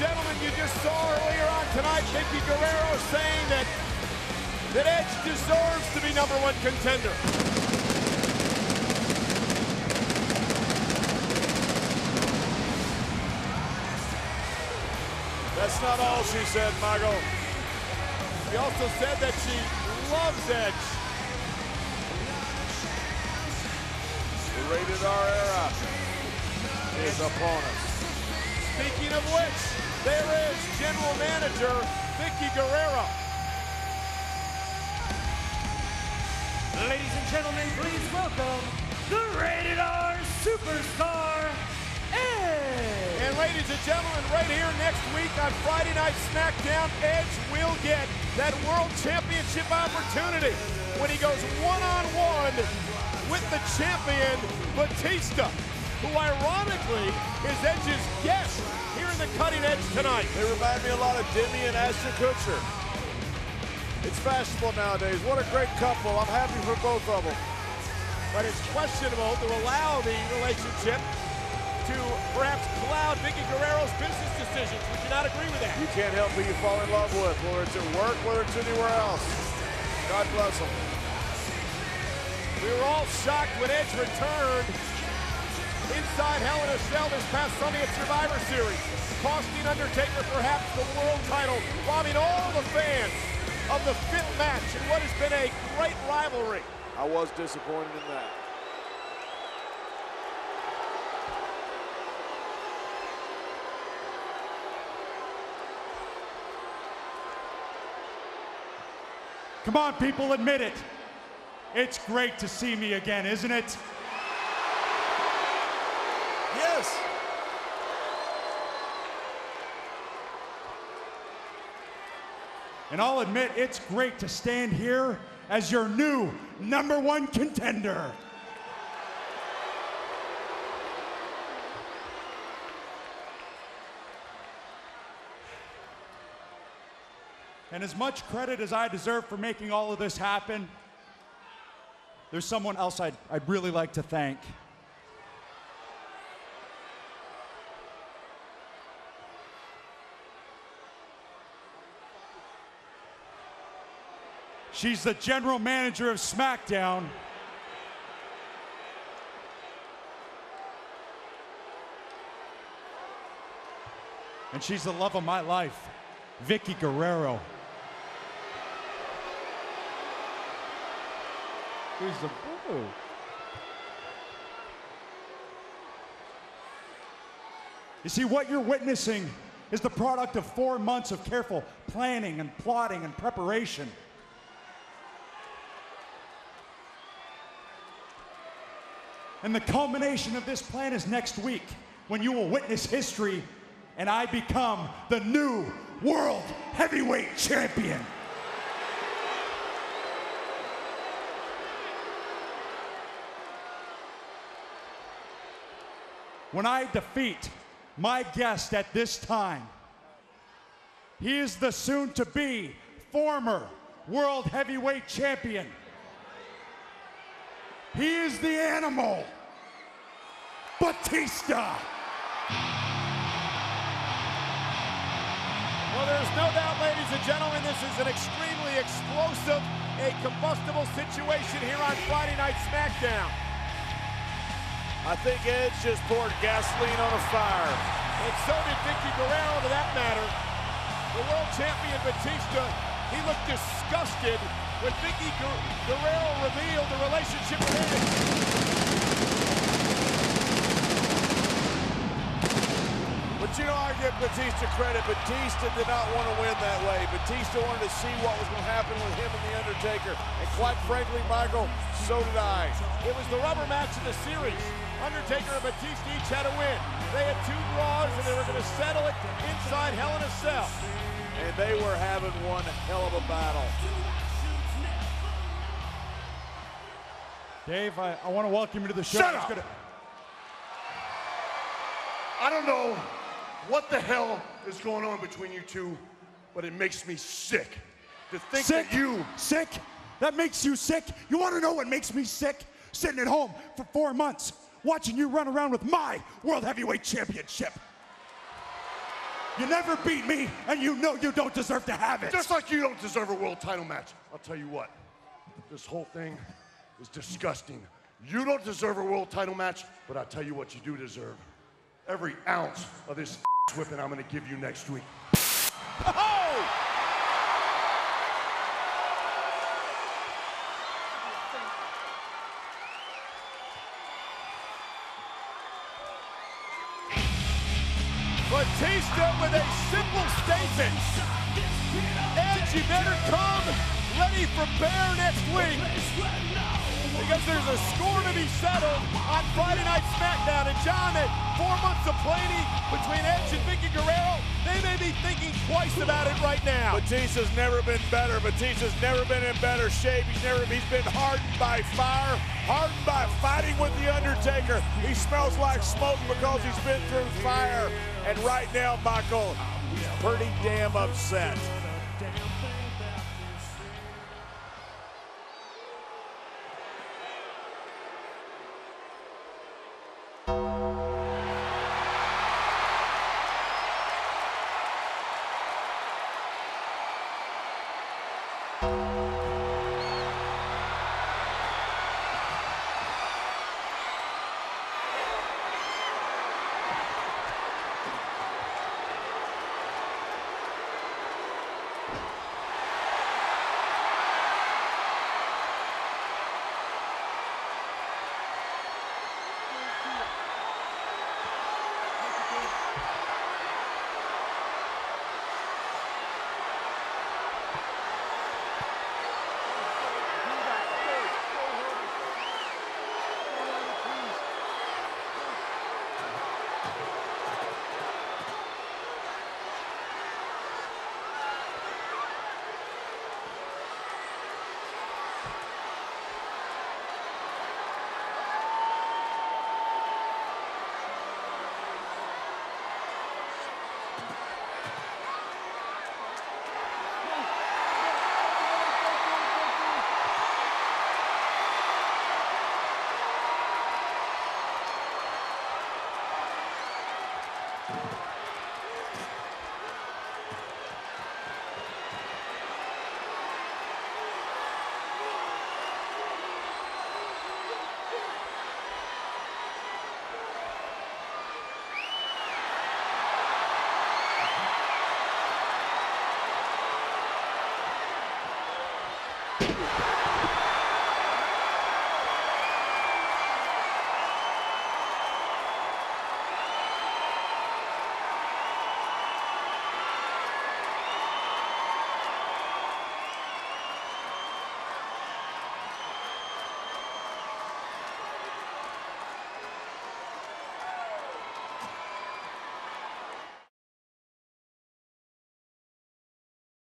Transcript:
gentlemen, you just saw earlier on tonight Vickie Guerrero saying that Edge deserves to be #1 contender. That's not all she said, Michael. She also said that she loves Edge. The Rated R era is upon us. Speaking of which, there is General Manager Vickie Guerrero. Ladies and gentlemen, please welcome the Rated R Superstar, Edge. And ladies and gentlemen, right here next week on Friday Night SmackDown, Edge will get that World Championship opportunity when he goes one-on-one with the champion, Batista, who ironically is Edge's guest here in the Cutting Edge tonight. They remind me a lot of Demi and Ashton Kutcher. It's fashionable nowadays. What a great couple. I'm happy for both of them. But it's questionable to allow the relationship to perhaps cloud Vickie Guerrero's business decisions. Would you not agree with that? You can't help who you fall in love with, whether it's at work, whether it's anywhere else. God bless them. We were all shocked when Edge returned inside Hell in a Cell this past Sunday at Survivor Series, costing Undertaker perhaps the world title, robbing all the fans of the 5th match in what has been a great rivalry. I was disappointed in that. Come on, people, admit it. It's great to see me again, isn't it? Yes. And I'll admit, it's great to stand here as your new #1 contender. And as much credit as I deserve for making all of this happen, there's someone else I'd really like to thank. She's the general manager of SmackDown. And she's the love of my life, Vickie Guerrero. Who's the boo? You see, what you're witnessing is the product of 4 months of careful planning and plotting and preparation. And the culmination of this plan is next week, when you will witness history and I become the new World Heavyweight Champion. When I defeat my guest at this time, he is the soon-to-be former World Heavyweight Champion. He is the animal, Batista. Well, there's no doubt, ladies and gentlemen, this is an extremely explosive, a combustible situation here on Friday Night SmackDown. I think Edge just poured gasoline on a fire. And so did Vickie Guerrero, to that matter. The world champion Batista, he looked disgusted when Vickie Guerrero revealed the relationship with Edge. But you know, I give Batista credit. Batista did not want to win that way. Batista wanted to see what was going to happen with him and The Undertaker. And quite frankly, Michael, so did I. It was the rubber match in the series. Undertaker and Batista each had a win. They had 2 draws, and they were going to settle it inside Hell in a Cell. And they were having one hell of a battle. Dave, I want to welcome you to the show. Shut up! I don't know what the hell is going on between you two, but it makes me sick to think Sick? that you... Sick? That makes you sick? You want to know what makes me sick? Sitting at home for 4 months, watching you run around with my World Heavyweight Championship. You never beat me, and you know you don't deserve to have it. Just like you don't deserve a world title match. I'll tell you what, this whole thing is disgusting. You don't deserve a world title match, but I'll tell you what you do deserve. Every ounce of this whipping I'm gonna give you next week. Oh! Batista with a simple statement. Edge, you better come ready for Bear next week. Because there's a score to be settled on Friday Night SmackDown. And John, at 4 months of planning between Edge and Vicky Guerrero, they may be thinking twice about it right now. Batista's never been better. Batista's never been in better shape. He's been hardened by fire, hardened by fighting with The Undertaker. He smells like smoke because he's been through fire. And right now, Michael, he's pretty damn upset.